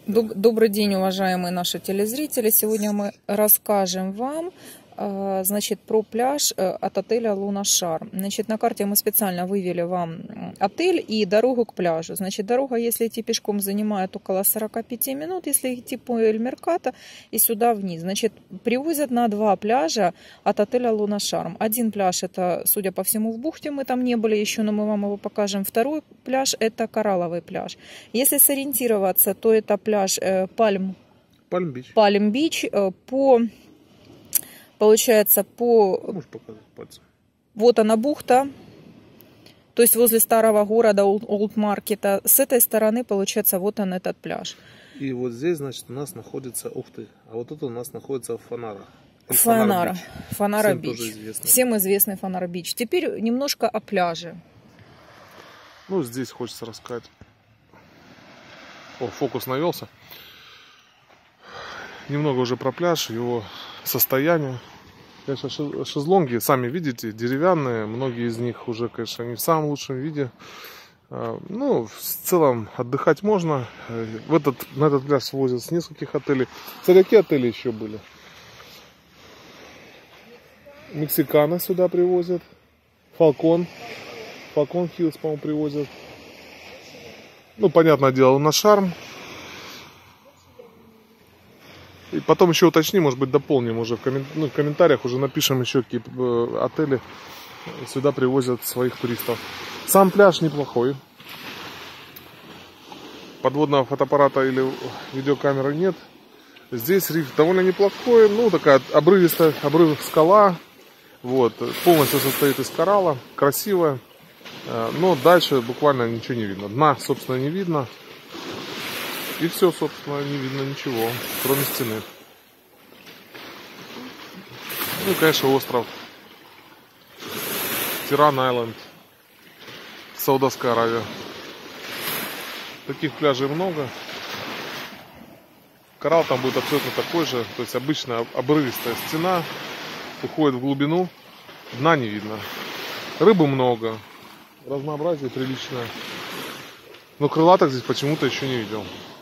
Добрый день, уважаемые наши телезрители. Сегодня мы расскажем вам, значит, про пляж от отеля Луна Шарм. Значит, на карте мы специально вывели вам отель и дорогу к пляжу. Значит, дорога, если идти пешком, занимает около 45 минут, если идти по Эль-Меркато и сюда вниз. Значит, привозят на два пляжа от отеля Луна Шарм. Один пляж, это, судя по всему, в бухте, мы там не были еще, но мы вам его покажем. Второй пляж, это коралловый пляж. Если сориентироваться, то это пляж Пальм-Бич по... Получается, Можешь показать пальцем. Вот она бухта, то есть возле старого города Олд-Маркета. С этой стороны, получается, вот он этот пляж. И вот здесь, значит, у нас находится, ух ты, а вот тут у нас находится Фанара. Фанара-Бич. Всем известный Фанара-Бич. Теперь немножко о пляже. Ну, здесь хочется рассказать. О, фокус навелся. Немного уже про пляж, его состояние. Конечно, шезлонги, сами видите, деревянные. Многие из них уже, конечно, не в самом лучшем виде. Ну, в целом, отдыхать можно. На этот пляж свозят с нескольких отелей. Кстати, какие отели еще были? Мексикана сюда привозят. Фалкон Хиллз, по-моему, привозят. Ну, понятное дело, Луна Шарм. И потом еще уточним, может быть, дополним уже в комментариях, уже напишем еще, какие отели сюда привозят своих туристов. Сам пляж неплохой. Подводного фотоаппарата или видеокамеры нет. Здесь риф довольно неплохой. Ну, такая обрыв скала. Вот. Полностью состоит из коралла. Красивая. Но дальше буквально ничего не видно. Дна, собственно, не видно. И все, собственно, не видно ничего, кроме стены. Ну и, конечно, остров Тиран-Айленд, Саудовская Аравия. Таких пляжей много. Коралл там будет абсолютно такой же. То есть обычная обрывистая стена уходит в глубину. Дна не видно. Рыбы много. Разнообразие приличное. Но крылаток здесь почему-то еще не видел.